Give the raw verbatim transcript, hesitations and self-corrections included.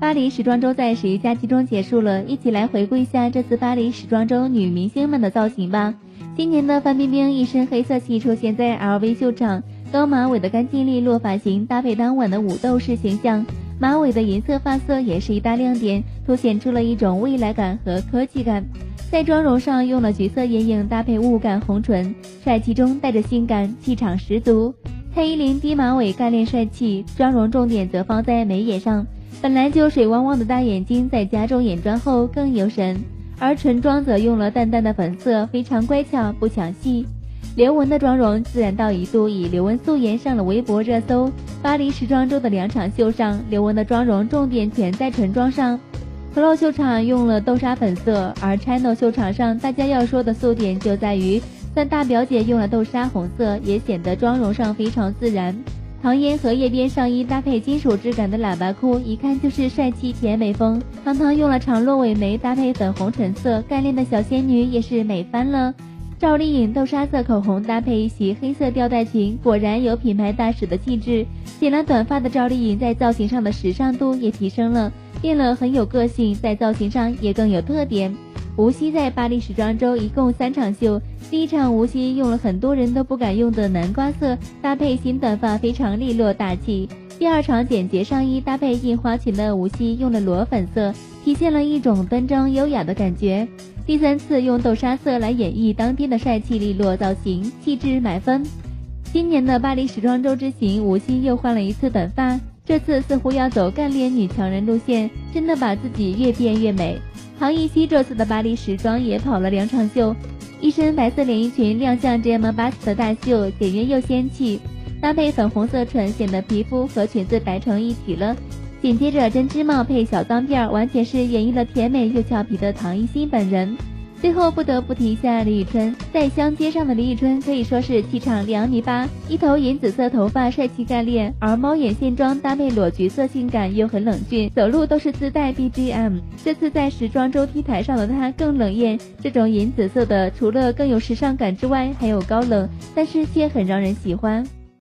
巴黎时装周在十一假期中结束了，一起来回顾一下这次巴黎时装周女明星们的造型吧。今年的范冰冰一身黑色系出现在 L V 秀场，高马尾的干净利落发型搭配当晚的舞斗士形象，马尾的银色发色也是一大亮点，凸显出了一种未来感和科技感。在妆容上用了橘色眼影搭配雾感红唇，帅气中带着性感，气场十足。蔡依林低马尾干练帅气，妆容重点则放在眉眼上，本来就水汪汪的大眼睛在加重眼妆后更有神，而唇妆则用了淡淡的粉色，非常乖巧不抢戏。刘雯的妆容自然到一度以刘雯素颜上了微博热搜。巴黎时装周的两场秀上，刘雯的妆容重点全在唇妆上。Flow 秀场用了豆沙粉色，而 Channel 秀场上大家要说的素点就在于算大表姐用了豆沙红色，也显得妆容上非常自然。唐嫣和夜边上衣搭配金属质感的喇叭裤，一看就是帅气甜美风。糖糖用了长落尾眉搭配粉红唇色，干练的小仙女也是美翻了。赵丽颖豆沙色口红搭配一袭黑色吊带裙，果然有品牌大使的气质。剪了短发的赵丽颖在造型上的时尚度也提升了，变了很有个性，在造型上也更有特点。吴曦在巴黎时装周一共三场秀，第一场吴曦用了很多人都不敢用的南瓜色，搭配新短发非常利落大气。第二场简洁上衣搭配印花裙的吴曦用了裸粉色，体现了一种端庄优雅的感觉。第三次用豆沙色来演绎当天的帅气利落造型，气质满分。今年的巴黎时装周之行，吴曦又换了一次短发，这次似乎要走干练女强人路线，真的把自己越变越美。唐艺昕这次的巴黎时装也跑了两场秀，一身白色连衣裙亮相 G M 八 的大秀，简约又仙气，搭配粉红色唇，显得皮肤和裙子白成一体了。紧接着针织帽配小脏辫，完全是演绎了甜美又俏皮的唐艺昕本人。最后不得不提一下李宇春，在香街上的李宇春可以说是气场两米八，一头银紫色头发帅气干练，而猫眼线妆搭配裸橘色性感又很冷峻，走路都是自带 B G M。 这次在时装周 T 台上的她更冷艳，这种银紫色的除了更有时尚感之外还有高冷，但是却很让人喜欢。